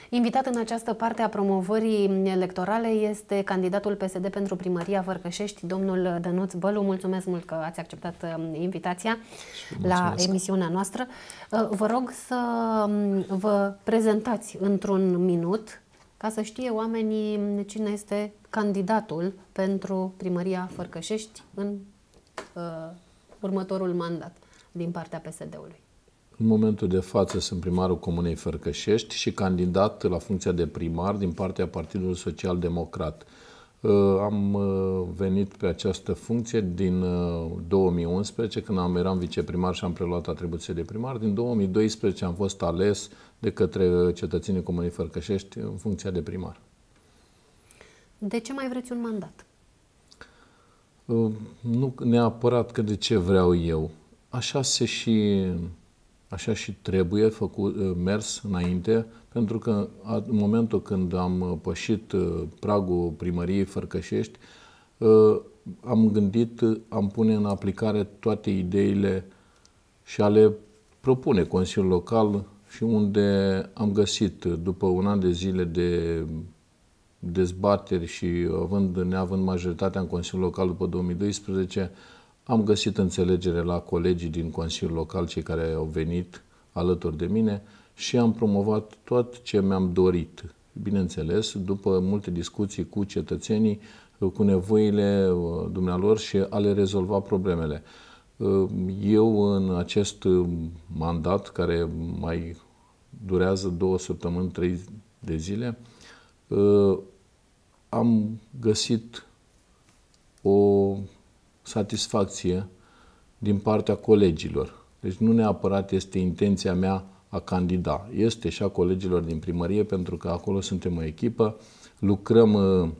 Invitat în această parte a promovării electorale este candidatul PSD pentru primăria Vărcășești, domnul Dănuț Bălu. Mulțumesc mult că ați acceptat invitația la emisiunea noastră. Vă rog să vă prezentați într-un minut ca să știe oamenii cine este candidatul pentru primăria Vărcășești în următorul mandat din partea PSD-ului. În momentul de față sunt primarul Comunei Fărcășești și candidat la funcția de primar din partea Partidului Social Democrat. Am venit pe această funcție din 2011, când eram viceprimar și am preluat atribuțiile de primar. Din 2012 am fost ales de către cetățenii Comunei Fărcășești în funcția de primar. De ce mai vreți un mandat? Nu neapărat că de ce vreau eu. Așa și trebuie mers înainte, pentru că în momentul când am pășit pragul primăriei Fărcășești, am gândit, am pune în aplicare toate ideile și a le propune Consiliul Local, și unde am găsit, după un an de zile de dezbateri și neavând majoritatea în Consiliul Local după 2012, am găsit înțelegere la colegii din Consiliul Local, cei care au venit alături de mine, și am promovat tot ce mi-am dorit. Bineînțeles, după multe discuții cu cetățenii, cu nevoile dumnealor și a le rezolva problemele. Eu, în acest mandat, care mai durează 2 săptămâni, 3 de zile, am găsit o satisfacție din partea colegilor. Deci nu neapărat este intenția mea a candida. Este și a colegilor din primărie, pentru că acolo suntem o echipă, lucrăm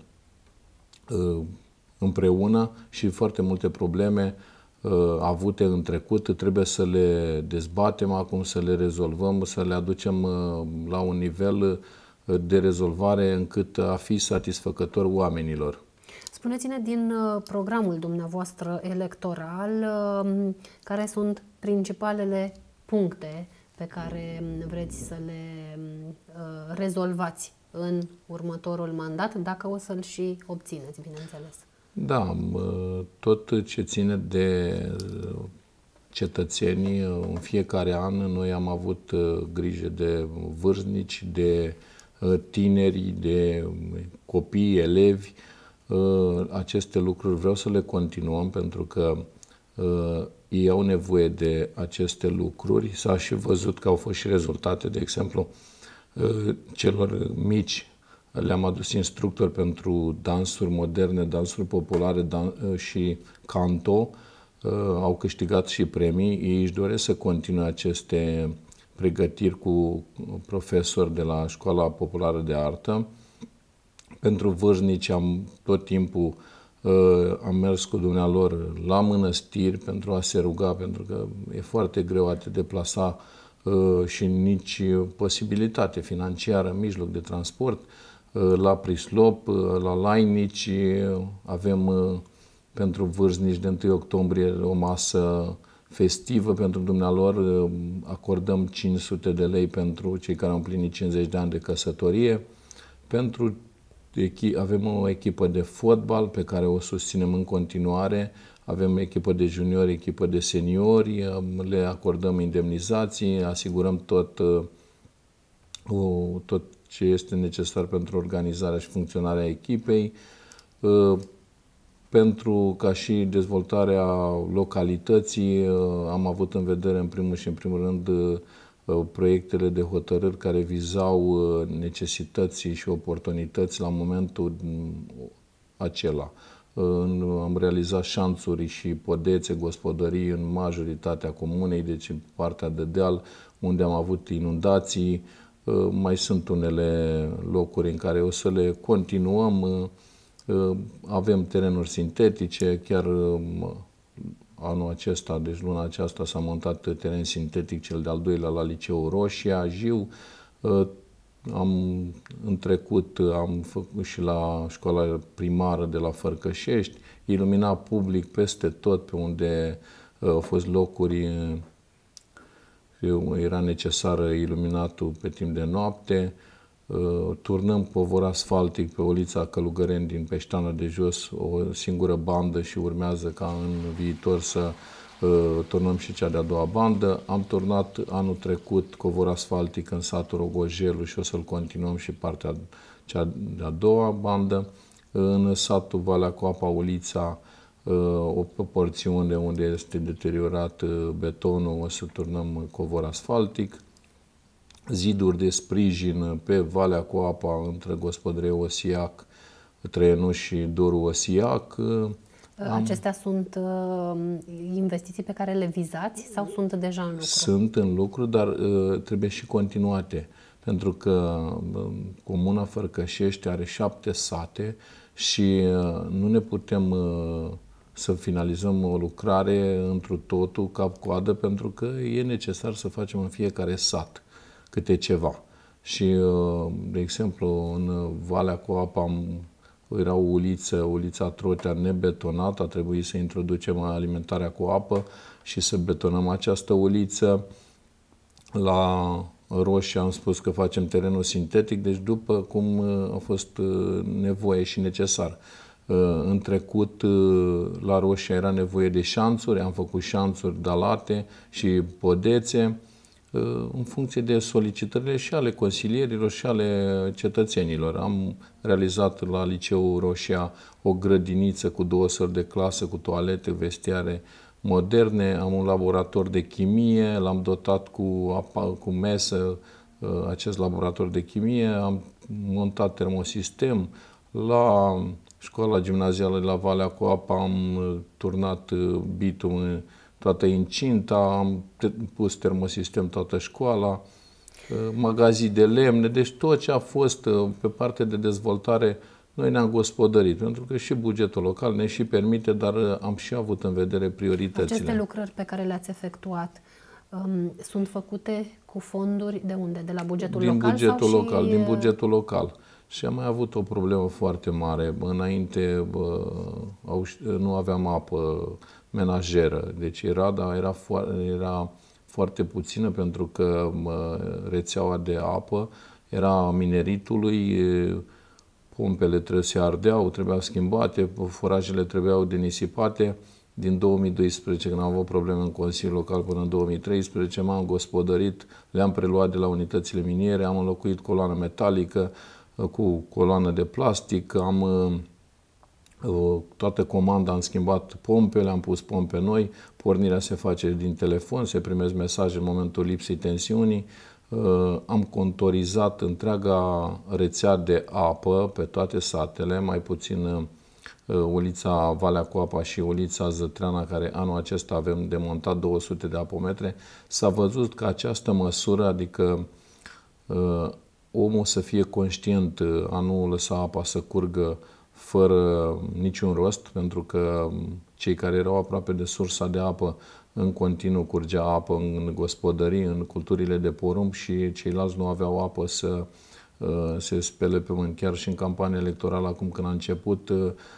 împreună și foarte multe probleme avute în trecut trebuie să le dezbatem acum, să le rezolvăm, să le aducem la un nivel de rezolvare încât a fi satisfăcător oamenilor. Spuneți-ne din programul dumneavoastră electoral care sunt principalele puncte pe care vreți să le rezolvați în următorul mandat, dacă o să-l și obțineți, bineînțeles. Da, tot ce ține de cetățenii, în fiecare an noi am avut grijă de vârstnici, de tineri, de copii, elevi. Aceste lucruri vreau să le continuăm, pentru că ei au nevoie de aceste lucruri. S-a și văzut că au fost și rezultate. De exemplu, celor mici le-am adus instructori pentru dansuri moderne, dansuri populare și canto. Au câștigat și premii. Ei își doresc să continue aceste pregătiri cu profesori de la Școala Populară de Artă. Pentru vârstnici tot timpul am mers cu dumnealor la mănăstiri pentru a se ruga, pentru că e foarte greu a te deplasa și nici posibilitate financiară, mijloc de transport. La Prislop, la Lainici avem pentru vârstnici de 1 octombrie o masă festivă pentru dumnealor. Acordăm 500 de lei pentru cei care au împlinit 50 de ani de căsătorie. Avem o echipă de fotbal pe care o susținem în continuare. Avem echipă de juniori, echipă de seniori, le acordăm indemnizații, asigurăm tot ce este necesar pentru organizarea și funcționarea echipei. Pentru ca și dezvoltarea localității, am avut în vedere în primul și în primul rând proiectele de hotărâri care vizau necesități și oportunități la momentul acela. Am realizat șanțuri și podețe, gospodării în majoritatea comunei, deci în partea de deal, unde am avut inundații. Mai sunt unele locuri în care o să le continuăm. Avem terenuri sintetice, chiar anul acesta, deci luna aceasta, s-a montat teren sintetic, cel de-al doilea, la Liceul Roșia, Jiu. În trecut am făcut și la școala primară de la Fărcășești, ilumina public peste tot pe unde au fost locuri, era necesară iluminatul pe timp de noapte. turnăm covor asfaltic pe ulița Călugăreni din Peșteană de Jos, o singură bandă și urmează ca în viitor să turnăm și cea de-a doua bandă. Am turnat anul trecut covor asfaltic în satul Rogojelu și o să-l continuăm și partea cea de-a doua bandă. În satul Valea Coapa, Ulița, o porțiune unde este deteriorat betonul, o să turnăm covor asfaltic. Ziduri de sprijin pe Valea Coapa între gospodărie Osiac, Trăienuș și Doru Osiac. Acestea sunt investiții pe care le vizați sau sunt deja în lucru? Sunt în lucru, dar trebuie și continuate. Pentru că Comuna Fărcășești are 7 sate și nu ne putem să finalizăm o lucrare întru totul, cap-coadă, pentru că e necesar să facem în fiecare sat câte ceva. Și, de exemplu, în Valea Coapa era o ulița Trotea nebetonată, a trebuit să introducem alimentarea cu apă și să betonăm această uliță. La Roșia am spus că facem terenul sintetic, deci după cum a fost nevoie și necesar. În trecut, la Roșia era nevoie de șanțuri, am făcut șanțuri dalate și podețe, în funcție de solicitările și ale consilierilor și ale cetățenilor. Am realizat la Liceul Roșia o grădiniță cu 2 săli de clasă, cu toalete, vestiare moderne, am un laborator de chimie, l-am dotat cu mesă, acest laborator de chimie, am montat termosistem. La școala gimnazială de la Valea Coapa am turnat bitum în toată incinta, am pus termosistem toată școala, magazii de lemne, deci tot ce a fost pe partea de dezvoltare noi ne-am gospodărit, pentru că și bugetul local ne și permite, dar am și avut în vedere prioritățile. Aceste lucrări pe care le-ați efectuat sunt făcute cu fonduri de unde? De la bugetul local? Din bugetul local. Și am mai avut o problemă foarte mare. Înainte nu aveam apă menajeră, deci era foarte puțină, pentru că rețeaua de apă era a mineritului, pompele se ardeau, trebuiau schimbate, forajele trebuiau denisipate. Din 2012, când am avut probleme în Consiliul Local, până în 2013, m-am gospodărit, le-am preluat de la unitățile miniere, am înlocuit coloană metalică cu coloană de plastic, toată comanda am schimbat pompele, am pus pompe noi, pornirea se face din telefon, se primesc mesaje în momentul lipsei tensiunii. Am contorizat întreaga rețea de apă pe toate satele, mai puțin ulița Valea Coapa și ulița Zătreana, care anul acesta avem demontat 200 de apometre. S-a văzut că această măsură, adică omul să fie conștient a nu lăsa apa să curgă fără niciun rost, pentru că cei care erau aproape de sursa de apă, în continuu curgea apă în gospodării, în culturile de porumb, și ceilalți nu aveau apă să se spele pe mâini. Chiar și în campania electorală, acum când a început,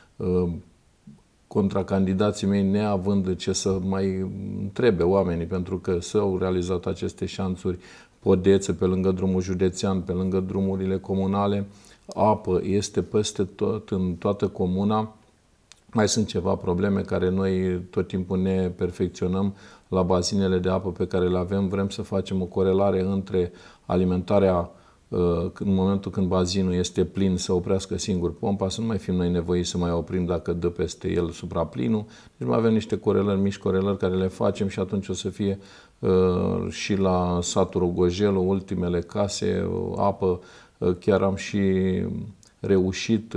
contracandidații mei, neavând ce să mai întrebe oamenii, pentru că s-au realizat aceste șanțuri, podețe pe lângă drumul județean, pe lângă drumurile comunale, apă este peste tot, în toată comuna. Mai sunt ceva probleme care noi tot timpul ne perfecționăm la bazinele de apă pe care le avem. Vrem să facem o corelare între alimentarea, în momentul când bazinul este plin, să oprească singur pompa, să nu mai fim noi nevoiți să mai oprim dacă dă peste el supraplinul. Deci mai avem niște corelări, mici corelări care le facem și atunci o să fie și la satul Rogojelu, ultimele case, apă. Chiar am și reușit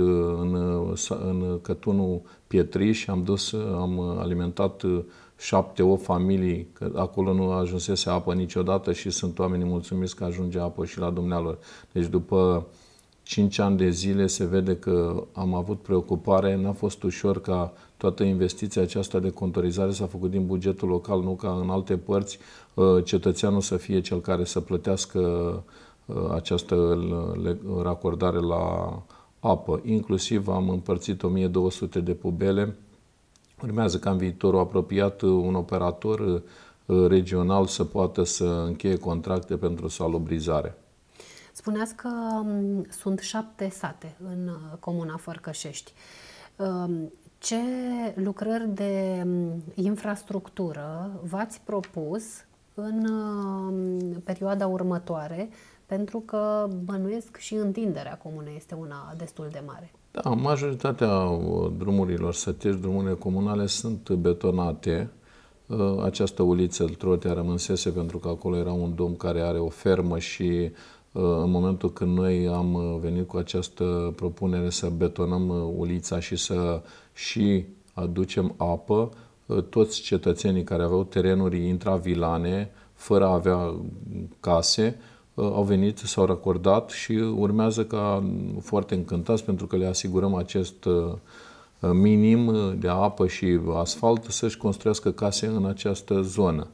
în Cătunul Pietriș, am alimentat 7-8 familii, că acolo nu ajunsese apă niciodată și sunt oamenii mulțumiți că ajunge apă și la dumnealor. Deci după 5 ani de zile se vede că am avut preocupare, n-a fost ușor ca toată investiția aceasta de contorizare s-a făcut din bugetul local, nu ca în alte părți, cetățeanul să fie cel care să plătească această racordare la apă. Inclusiv am împărțit 1200 de pubele. Urmează ca în viitorul apropiat un operator regional să poată să încheie contracte pentru salubrizare. Spuneați că sunt 7 sate în comuna Fărcășești. Ce lucrări de infrastructură v-ați propus în perioada următoare? Pentru că bănuiesc și întinderea comunei este una destul de mare. Da, majoritatea drumurilor sătești, drumurile comunale sunt betonate. Această uliță Trotea rămânsese pentru că acolo era un domn care are o fermă și în momentul când noi am venit cu această propunere să betonăm ulița și să și aducem apă, toți cetățenii care aveau terenuri intravilane, fără a avea case, au venit, s-au racordat și urmează ca foarte încântați pentru că le asigurăm acest minim de apă și asfalt să-și construiască case în această zonă.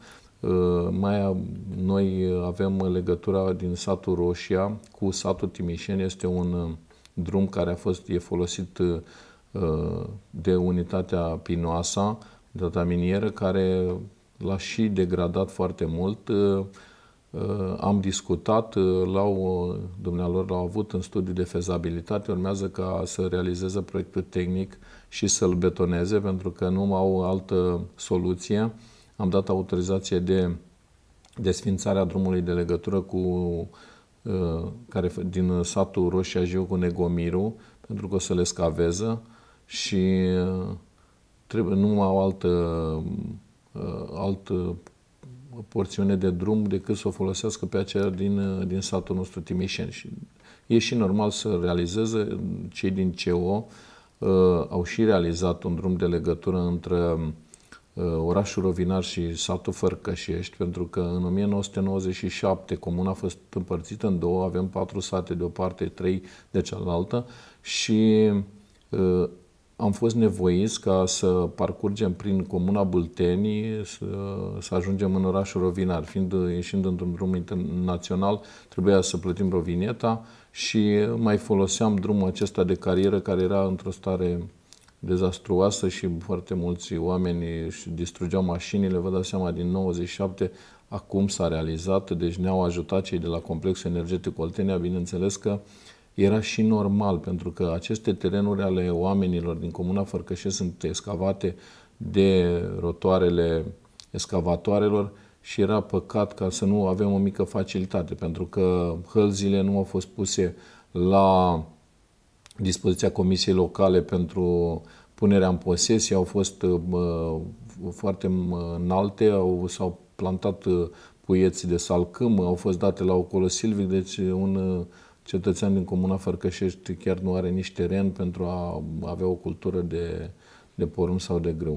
Noi avem legătura din satul Roșia cu satul Timișeni. Este un drum care e folosit de unitatea Pinoasa, unitatea minieră, care l-a și degradat foarte mult. Am discutat, dumnealor l-au avut în studiu de fezabilitate, urmează ca să realizeze proiectul tehnic și să-l betoneze, pentru că nu au altă soluție. Am dat autorizație de desfințare a drumului de legătură din satul Roșia Jiu cu Negomiru, pentru că o să le scaveză și nu au altă porțiune de drum decât să o folosească pe aceea din satul nostru Timișeni. Și e și normal să realizeze. Cei din CO au și realizat un drum de legătură între orașul Rovinar și satul Fărcășești, pentru că în 1997 comuna a fost împărțită în două, avem 4 sate de o parte, 3 de cealaltă și am fost nevoiți ca să parcurgem prin comuna Bâlteni, să ajungem în orașul Rovinar. Ieșind într-un drum internațional, trebuia să plătim rovineta și mai foloseam drumul acesta de carieră care era într-o stare dezastruoasă și foarte mulți oameni își distrugeau mașinile. Vă dați seama, din 97 acum s-a realizat, deci ne-au ajutat cei de la Complexul Energetic Oltenia. Bineînțeles că era și normal, pentru că aceste terenuri ale oamenilor din comuna Fărcășești sunt excavate de rotoarele excavatoarelor și era păcat ca să nu avem o mică facilitate, pentru că hălzile nu au fost puse la dispoziția Comisiei Locale pentru punerea în posesie, au fost foarte înalte, s-au plantat puieți de salcâm, au fost date la Ocolo Silvic, deci un cetățean din comuna Fărcășești chiar nu are nici teren pentru a avea o cultură de porumb sau de grâu.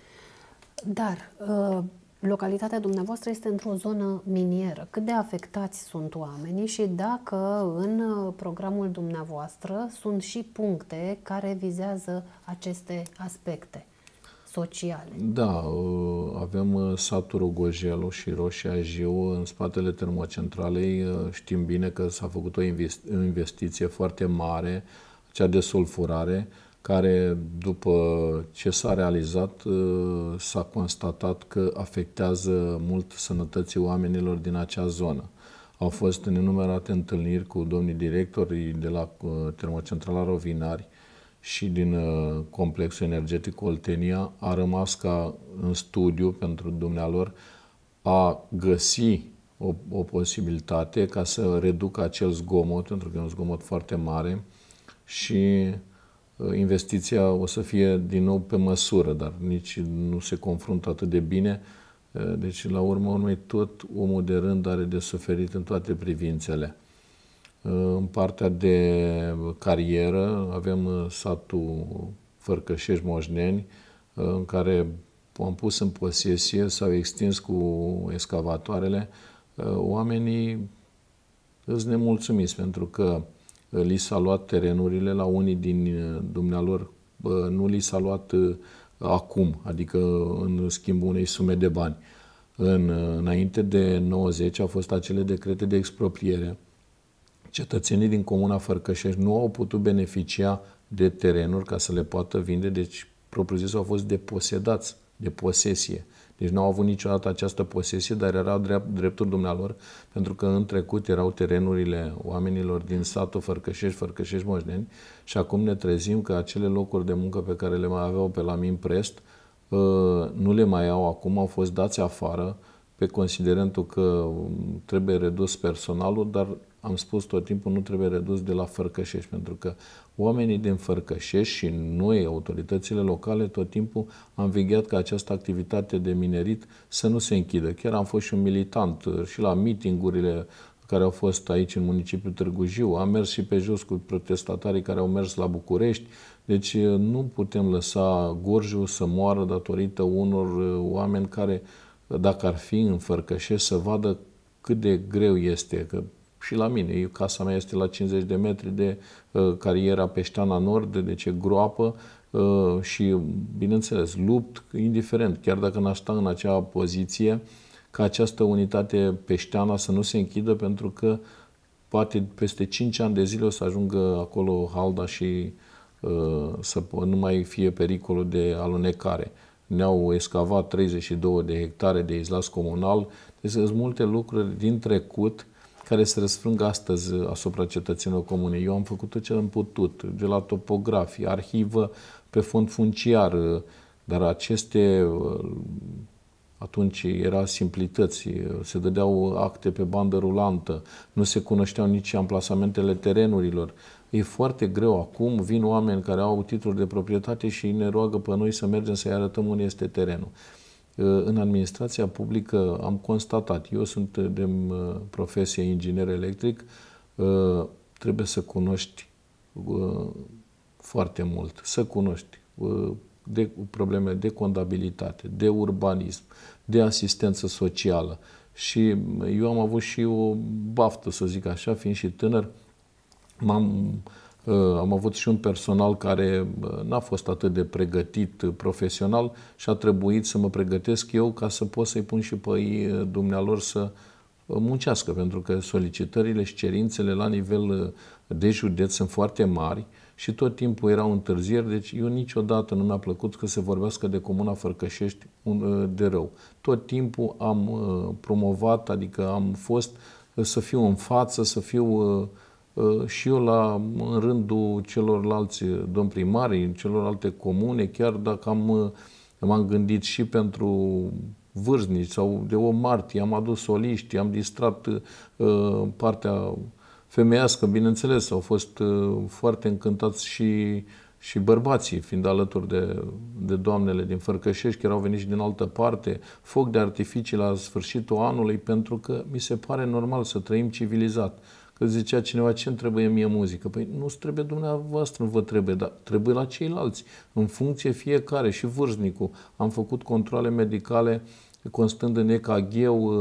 Dar localitatea dumneavoastră este într-o zonă minieră. Cât de afectați sunt oamenii și dacă în programul dumneavoastră sunt și puncte care vizează aceste aspecte sociale? Da, avem satul Rogojelu și Roșia Jiu în spatele termocentralei. Știm bine că s-a făcut o investiție foarte mare, cea de sulfurare, care după ce s-a realizat s-a constatat că afectează mult sănătății oamenilor din acea zonă. Au fost nenumărate întâlniri cu domnii directori de la Termocentrala Rovinari și din Complexul Energetic Oltenia. A rămas ca în studiu pentru dumnealor a găsi o posibilitate ca să reducă acel zgomot, pentru că e un zgomot foarte mare și investiția o să fie din nou pe măsură, dar nici nu se confruntă atât de bine. Deci, la urmă urmei, tot omul de rând are de suferit în toate privințele. În partea de carieră avem satul Fărcășești Moșneni, în care am pus în posesie, s-au extins cu excavatoarele. Oamenii sunt nemulțumiți pentru că li s-a luat terenurile, la unii din dumnealor nu li s-a luat acum, adică în schimbul unei sume de bani. Înainte de 90 au fost acele decrete de expropriere. Cetățenii din comuna Fărcășești nu au putut beneficia de terenuri ca să le poată vinde, deci propriu-zis au fost deposedați de posesie. Deci nu au avut niciodată această posesie, dar erau drepturi dumnealor, pentru că în trecut erau terenurile oamenilor din satul Fărcășești-Moșneni și acum ne trezim că acele locuri de muncă pe care le mai aveau pe la Mimprest nu le mai au acum, au fost dați afară pe considerentul că trebuie redus personalul, dar am spus tot timpul, nu trebuie redus de la Fărcășești, pentru că oamenii din Fărcășești și noi, autoritățile locale, tot timpul am vegheat ca această activitate de minerit să nu se închidă. Chiar am fost și un militant și la meetingurile care au fost aici în municipiul Târgu Jiu, am mers și pe jos cu protestatarii care au mers la București. Deci nu putem lăsa Gorjul să moară datorită unor oameni care, dacă ar fi în Fărcășești, să vadă cât de greu este, că și la mine, casa mea este la 50 de metri de cariera Peșteana Nord, deci e groapă și, bineînțeles, lupt, indiferent, chiar dacă n-aș sta în acea poziție, ca această unitate Peșteana să nu se închidă, pentru că poate peste 5 ani de zile o să ajungă acolo halda și să nu mai fie pericolul de alunecare. Ne-au escavat 32 de hectare de izlas comunal, deci sunt multe lucruri din trecut care se răsfrâng astăzi asupra cetățenilor comune. Eu am făcut tot ce am putut, de la topografie, arhivă pe fond funciar, dar aceste, atunci era simplități, se dădeau acte pe bandă rulantă, nu se cunoșteau nici amplasamentele terenurilor. E foarte greu acum, vin oameni care au titluri de proprietate și ne roagă pe noi să mergem să-i arătăm unde este terenul. În administrația publică am constatat, eu sunt de profesie inginer electric, trebuie să cunoști foarte mult, să cunoști de probleme de contabilitate, de urbanism, de asistență socială. Și eu am avut și o baftă, să zic așa, fiind și tânăr, am avut și un personal care n-a fost atât de pregătit profesional și a trebuit să mă pregătesc eu ca să pot să-i pun și pe ei dumnealor să muncească, pentru că solicitările și cerințele la nivel de județ sunt foarte mari și tot timpul erau întârzieri, deci eu niciodată nu mi-a plăcut că se vorbească de Comuna Fărcășești de rău. Tot timpul am promovat, adică am fost să fiu în față, să fiu și eu în rândul celorlalți domni primari, în celorlalte comune, chiar dacă m-am gândit și pentru vârstnici sau de o martie, am adus soliști, am distrat partea femeiască, bineînțeles, au fost foarte încântați și bărbații, fiind alături de doamnele din Fărcășești, care au venit și din altă parte, foc de artificii la sfârșitul anului, pentru că mi se pare normal să trăim civilizat. Că zicea cineva, ce-mi trebuie mie muzică? Păi nu-ți trebuie dumneavoastră, nu vă trebuie, dar trebuie la ceilalți. În funcție fiecare, și vârstnicul. Am făcut controale medicale constând în EKG-ul,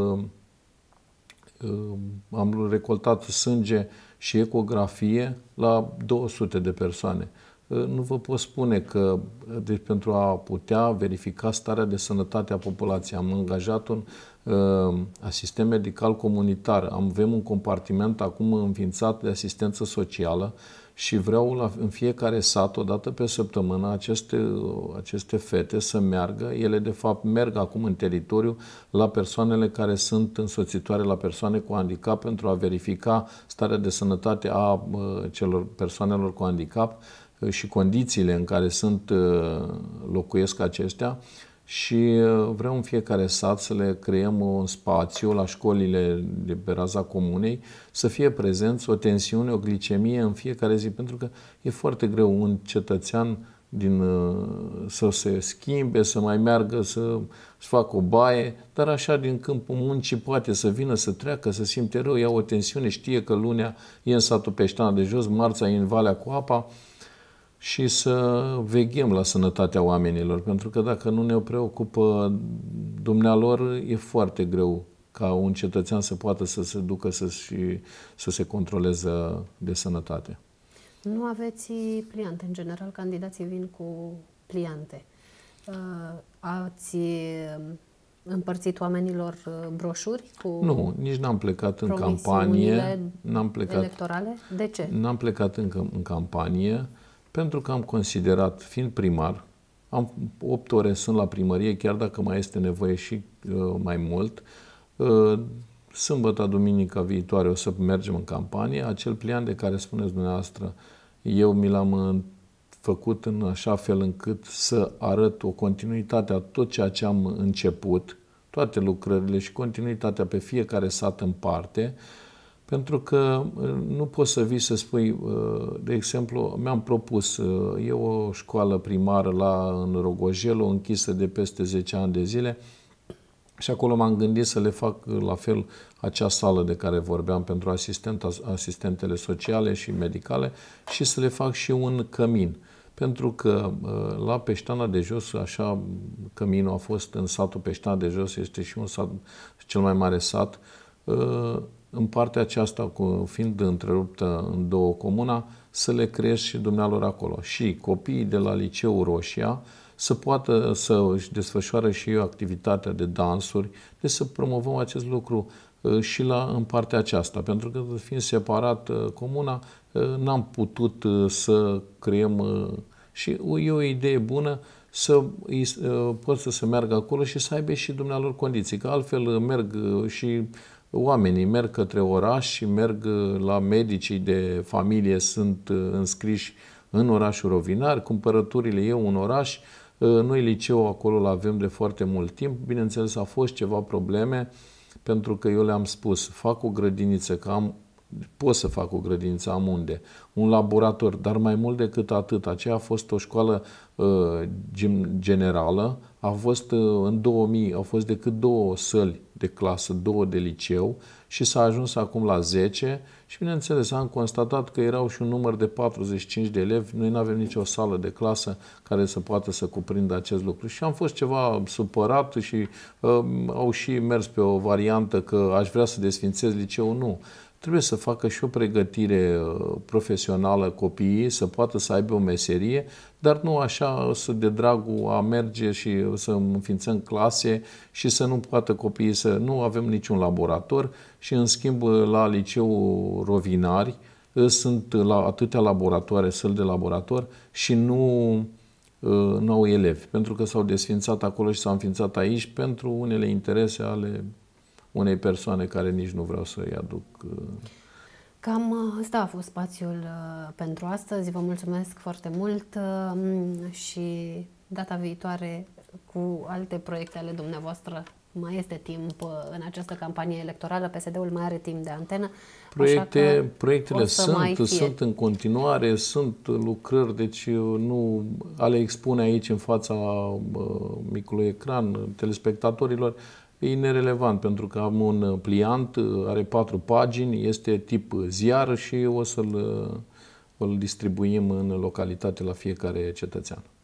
am recoltat sânge și ecografie la 200 de persoane. Nu vă pot spune că deci, pentru a putea verifica starea de sănătate a populației am angajat un asistent medical comunitar. Avem un compartiment acum înființat de asistență socială și vreau în fiecare sat, o dată pe săptămână, aceste fete să meargă. Ele, de fapt, merg acum în teritoriu la persoanele care sunt însoțitoare la persoane cu handicap pentru a verifica starea de sănătate a celor persoanelor cu handicap și condițiile în care locuiesc acestea. Și vreau în fiecare sat să le creăm un spațiu la școlile de pe raza comunei, să fie prezenți o tensiune, o glicemie în fiecare zi, pentru că e foarte greu un cetățean să se schimbe, să mai meargă, să-și facă o baie, dar așa din câmpul muncii poate să vină, să treacă, să simte rău, ia o tensiune, știe că lunea e în satul Peșteana de Jos, marța e în Valea cu Apa, și să veghem la sănătatea oamenilor, pentru că dacă nu ne preocupă dumnealor, e foarte greu ca un cetățean să poată să se ducă să se controleze de sănătate. Nu aveți pliante. În general, candidații vin cu pliante. Ați împărțit oamenilor broșuri cu Nu, nici n-am plecat în campanie. Electorale? De ce? N-am plecat încă în campanie, pentru că am considerat, fiind primar, Am 8 ore sunt la primărie, chiar dacă mai este nevoie și mai mult. Sâmbătă, duminica viitoare o să mergem în campanie. Acel plian de care spuneți dumneavoastră, eu mi l-am făcut în așa fel încât să arăt o continuitate a tot ceea ce am început, toate lucrările și continuitatea pe fiecare sat în parte, pentru că nu poți să vii să spui, de exemplu, mi-am propus, e o școală primară în Rogojelu, închisă de peste 10 ani de zile, și acolo m-am gândit să le fac la fel acea sală de care vorbeam pentru asistentele sociale și medicale și să le fac și un cămin. Pentru că la Peștana de Jos, așa, căminul a fost în satul Peștana de Jos, este și un sat, cel mai mare sat. În partea aceasta, fiind întreruptă în două comuna, să le creez și dumnealor acolo. Și copiii de la Liceul Roșia să poată să își desfășoare și eu activitatea de dansuri, deci să promovăm acest lucru și în partea aceasta. Pentru că, fiind separat comuna, n-am putut să creăm și e o idee bună să pot să se meargă acolo și să aibă și dumnealor condiții. Că altfel merg și oamenii, merg către oraș și merg la medicii de familie, sunt înscriși în orașul Rovinari, cumpărăturile e un oraș. Noi liceul acolo l-avem de foarte mult timp. Bineînțeles, a fost ceva probleme, pentru că eu le-am spus, fac o grădiniță, că pot să fac o grădiniță, am unde, un laborator, dar mai mult decât atât, aceea a fost o școală generală, a fost în 2000, au fost decât 2 săli de clasă, 2 de liceu și s-a ajuns acum la 10 și bineînțeles am constatat că erau și un număr de 45 de elevi, noi nu avem nicio sală de clasă care să poată să cuprindă acest lucru și am fost ceva supărat și au și mers pe o variantă că aș vrea să desfințez liceul, nu. Trebuie să facă și o pregătire profesională copiii, să poată să aibă o meserie, dar nu așa să de dragul a merge și să înființăm clase și să nu poată copiii să... Nu avem niciun laborator și în schimb la liceul Rovinari sunt la atâtea laboratoare, săli de laborator și nu au elevi, pentru că s-au desfințat acolo și s-au înființat aici pentru unele interese ale unei persoane care nici nu vreau să-i aduc. Cam ăsta a fost spațiul pentru astăzi. Vă mulțumesc foarte mult și data viitoare cu alte proiecte ale dumneavoastră. Mai este timp în această campanie electorală, PSD-ul mai are timp de antenă. Proiectele sunt în continuare, sunt lucrări, deci nu a le expune aici în fața micului ecran telespectatorilor. E nerelevant, pentru că am un pliant, are 4 pagini, este tip ziar și o să-l distribuim în localitate la fiecare cetățean.